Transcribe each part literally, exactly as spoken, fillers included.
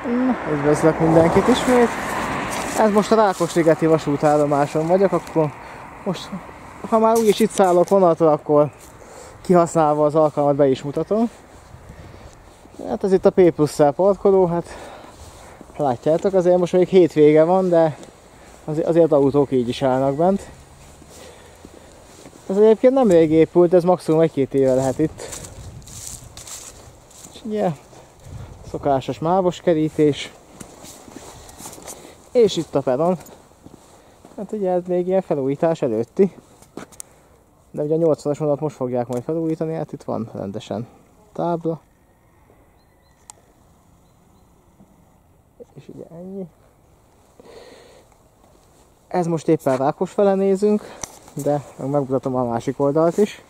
Üdvözlök mindenkit ismét! Ez most a Rákosligeti vasútállomáson vagyok, akkor most, ha már úgyis itt szállok vonatra, akkor kihasználva az alkalmat be is mutatom. Hát ez itt a P plusz-szel parkoló, hát látjátok, azért most még hétvége van, de azért, azért autók így is állnak bent. Ez egyébként nem rég épült, ez maximum egy-két éve lehet itt. És ugye, szokásos mávos kerítés. És itt a peron. Hát ugye ez még ilyen felújítás előtti. De ugye a nyolcvanas vonalat most fogják majd felújítani, hát itt van rendesen tábla. És ugye ennyi. Ez most éppen Rákosfele nézünk, de megmutatom a másik oldalt is.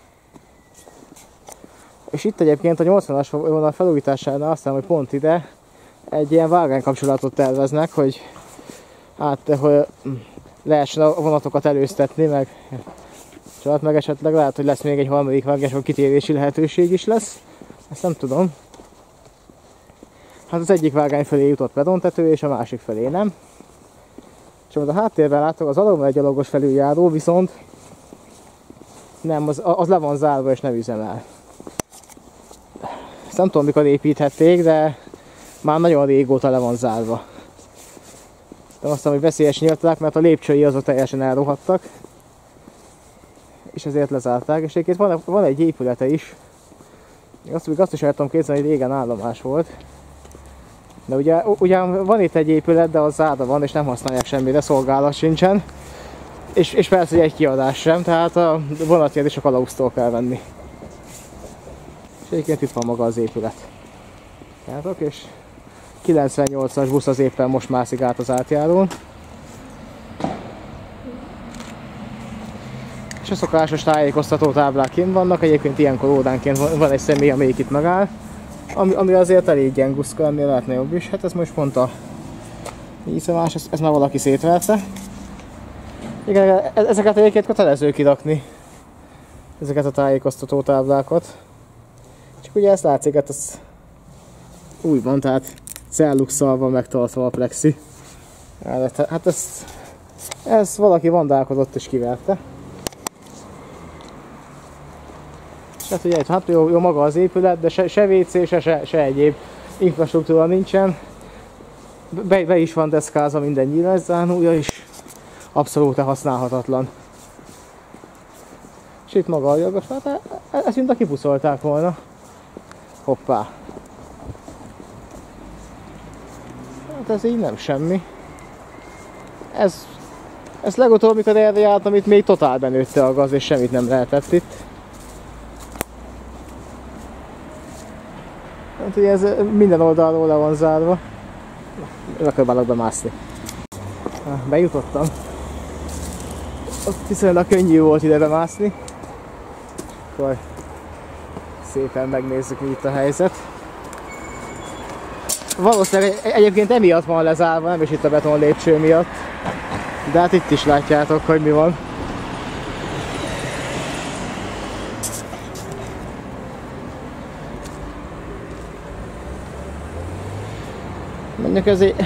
És itt egyébként a nyolcvanas vonal felújításánál azt hiszem, hogy pont ide egy ilyen vágánykapcsolatot terveznek, hogy hát, hogy lehessen a vonatokat előztetni, meg csalat, meg esetleg lehet, hogy lesz még egy harmadik vágás, hogy kitérési lehetőség is lesz. Ezt nem tudom. Hát az egyik vágány felé jutott pedontető, és a másik felé nem. És amit a háttérben látok, az alulról egy gyalogos felüljáró, viszont nem, az, az le van zárva és nem üzemel. Ezt nem tudom, mikor építhették, de már nagyon régóta le van zárva. De azt hiszem, hogy veszélyes nyílták, mert a lépcsői azok teljesen elrohadtak. És ezért lezárták. És egyébként van, van egy épülete is. Azt, azt is el tudom képzelni, hogy régen állomás volt. De ugye, ugye van itt egy épület, de az zárva van, és nem használják semmire, szolgálat sincsen. És, és persze, hogy egy kiadás sem, tehát a vonatját is a kalausztól kell venni. És egyébként itt van maga az épület. Látok, és kilencvennyolcas busz az éppen most mászik át az átjárón. És a szokásos tájékoztató táblák kint vannak, egyébként ilyenkor óránként van egy személy, amelyik itt megáll. Ami, ami azért elég gyenguszka, ennél lehetne jobb is. Hát ez most pont a ízavás, ez, ez már valaki szétverte. Igen, ezeket egyébként kötelező kirakni. Ezeket a tájékoztató táblákat. Csak ugye ezt látszik, hát ez úgy van, tehát celluxal van megtartva a plexi. Hát ezt, ezt valaki vandálkodott és kiverte. Hát ugye hát jó, jó maga az épület, de se, se vé cé, se, se, se egyéb infrastruktúra nincsen. Be, be is van deszkázva minden nyílászárnúja is. Abszolút használhatatlan. És itt maga a jogos, hát ezt mint a kipuszolták volna. Hoppá. Hát ez így nem semmi. Ez, ez legutóbb, mikor erre jártam, itt még totál benőtte a gaz, és semmit nem lehetett itt. Hát ugye ez minden oldalról le van zárva. Megpróbálok bemászni. Bejutottam. Ott viszonylag könnyű volt ide bemászni. Akkor szépen megnézzük, mi itt a helyzet. Valószínűleg egyébként emiatt van lezárva, nem is itt a beton lépcső miatt. De hát itt is látjátok, hogy mi van. Mondjuk ezért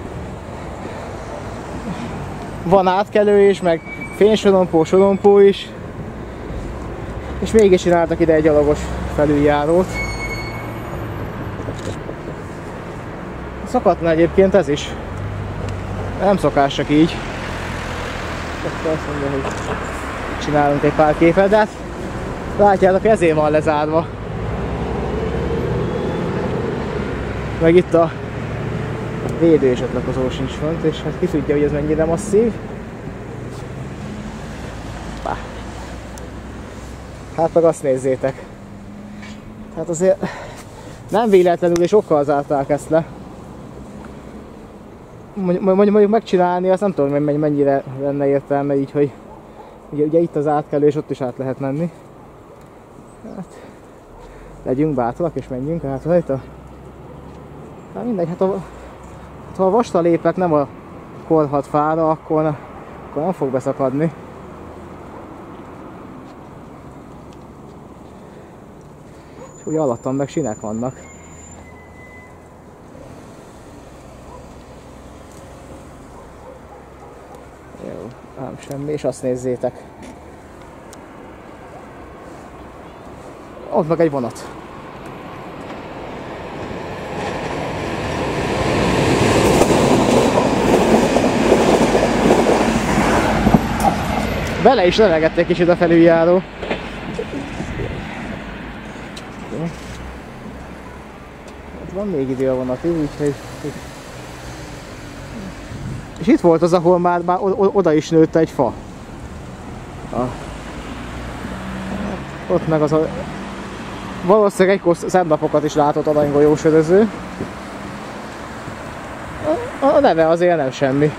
van átkelő is, meg fénysorompó, sorompó is. És mégis csináltak ide egy gyalogos felüljárót. Szakadna egyébként ez is. Nem szokás csak így. Akkor azt mondja, hogy csinálunk egy pár képet, de hát látjátok, ezért van lezárva. Meg itt a védőesetlakozó sincs font, és hát ki tudja, hogy ez mennyire masszív. Bá. Hát meg azt nézzétek. Hát azért nem véletlenül és okkal zárták ezt le. Mondjuk, mondjuk megcsinálni, azt nem tudom, hogy mennyire lenne értelme így, hogy ugye, ugye itt az átkelő, és ott is át lehet menni. Hát, legyünk bátrak és menjünk át rajta. Hát mindegy, hát a, hát ha a vastalépek nem a korhat fára, akkor, akkor nem fog beszakadni. És ugye alattam meg sinek vannak. nem semmi, és azt nézzétek. Ott meg egy vonat. Bele is levegett egy kicsit a felüljáró. Van még idő a vonatig, úgyhogy... És itt volt az, ahol már, már oda is nőtt egy fa. Ah. Ott meg az a... Valószínűleg egykor szemnapokat is látott aranygolyó söröző. A, a neve azért nem semmi.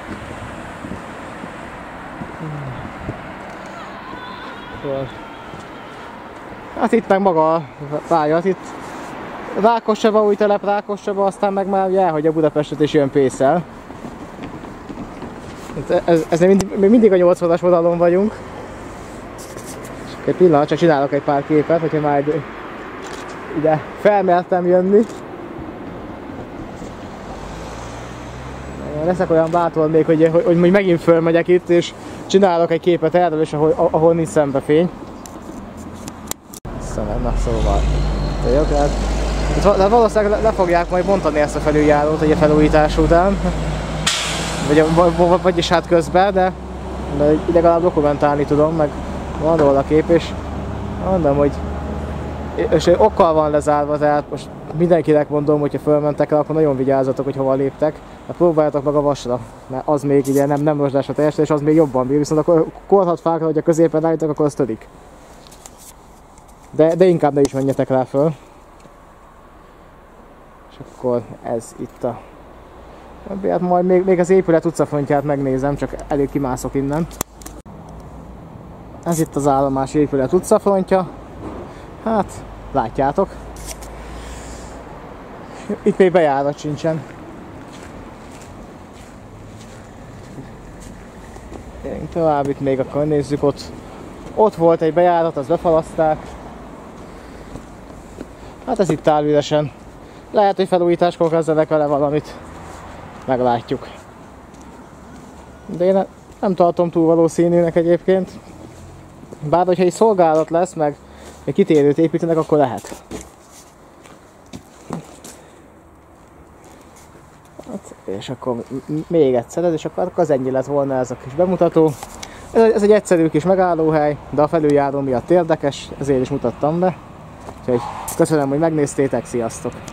Hát itt meg maga a pályát, itt Rákoscsaba, új telep Rákoscsaba, aztán meg már elhagyja Budapestet és jön Pészel. Ez, ez még, mindig, még mindig a nyolcvanas vonalon vagyunk. Csak egy pillanat, csak csinálok egy pár képet, hogyha már ide felmertem jönni. Leszek olyan bátor még, hogy, hogy, hogy megint fölmegyek itt, és csinálok egy képet erről, és ahol, ahol nincs szembefény. Na szóval. Jó, tehát, de valószínűleg le, le fogják majd bontani ezt a felüljárót egy felújítás után. Vagy, vagyis hát közben, de, de legalább dokumentálni tudom, meg van róla kép, és mondom, hogy és okkal van lezárva, tehát most mindenkinek mondom, hogyha fölmentek el, akkor nagyon vigyázzatok, hogy hova léptek. Hát próbáljatok meg a vasra, mert az még ugye nem, nem rozsdás a teljesen, és az még jobban bír, viszont akkor korhat fákra, hogy a középen állítok, akkor az törik. De, de inkább ne is menjetek rá föl. És akkor ez itt a... Hát majd még, még az épület utcafrontját megnézem, csak elég kimászok innen. Ez itt az állomás épület utcafrontja. Hát, látjátok. Itt még bejárat sincsen. Gyerünk tovább, itt még akkor nézzük, ott, ott volt egy bejárat, azt befalaszták. Hát ez itt áll üresen. Lehet, hogy felújításkor kezdenek vele valamit. Meglátjuk. De én nem tartom túl valószínűnek egyébként. Bár hogyha egy szolgálat lesz, meg egy kitérőt építenek, akkor lehet. Hát, és akkor még egyszer, és akkor az ennyi lett volna ez a kis bemutató. Ez egy egyszerű kis megállóhely, de a felüljáró miatt érdekes, ezért is mutattam be. Úgyhogy köszönöm, hogy megnéztétek, sziasztok!